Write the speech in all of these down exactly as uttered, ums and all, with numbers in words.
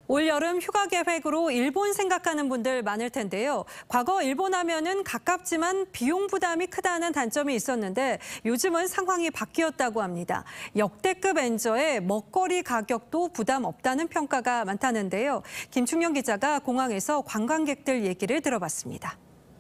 올여름 휴가 계획으로 일본 생각하는 분들 많을 텐데요. 과거 일본 하면은 가깝지만 비용 부담이 크다는 단점이 있었는데 요즘은 상황이 바뀌었다고 합니다. 역대급 엔저에 먹거리 가격도 부담 없다는 평가가 많다는데요. 김충영 기자가 공항에서 관광객들 얘기를 들어봤습니다.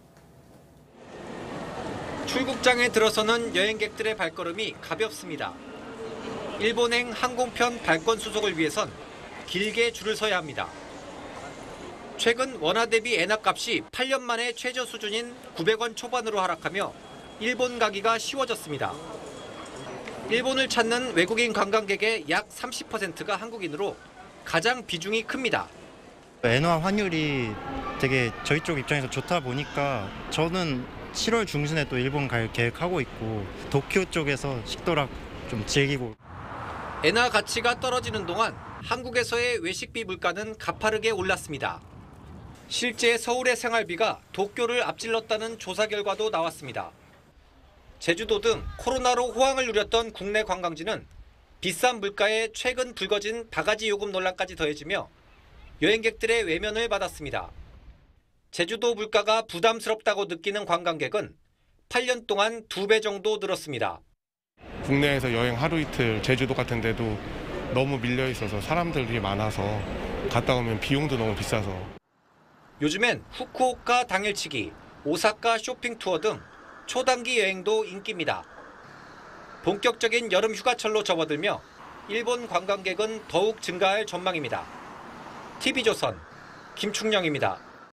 출국장에 들어서는 여행객들의 발걸음이 가볍습니다. 일본행 항공편 발권 수속을 위해선 길게 줄을 서야 합니다. 최근 원화 대비 엔화 값이 팔 년 만에 최저 수준인 구백 원 초반으로 하락하며 일본 가기가 쉬워졌습니다. 일본을 찾는 외국인 관광객의 약 삼십 퍼센트가 한국인으로 가장 비중이 큽니다. 엔화 환율이 되게 저희 쪽 입장에서 좋다 보니까 저는 칠월 중순에 또 일본 갈 계획하고 있고 도쿄 쪽에서 식도락 좀 즐기고. 엔화 가치가 떨어지는 동안 한국에서의 외식비 물가는 가파르게 올랐습니다. 실제 서울의 생활비가 도쿄를 앞질렀다는 조사 결과도 나왔습니다. 제주도 등 코로나로 호황을 누렸던 국내 관광지는 비싼 물가에 최근 불거진 바가지 요금 논란까지 더해지며 여행객들의 외면을 받았습니다. 제주도 물가가 부담스럽다고 느끼는 관광객은 팔 년 동안 두 배 정도 늘었습니다. 국내에서 여행 하루 이틀 제주도 같은 데도 너무 밀려 있어서 사람들이 많아서 갔다 오면 비용도 너무 비싸서. 요즘엔 후쿠오카 당일치기, 오사카 쇼핑 투어 등 초단기 여행도 인기입니다. 본격적인 여름 휴가철로 접어들며 일본 관광객은 더욱 증가할 전망입니다. 티비조선 김충영입니다.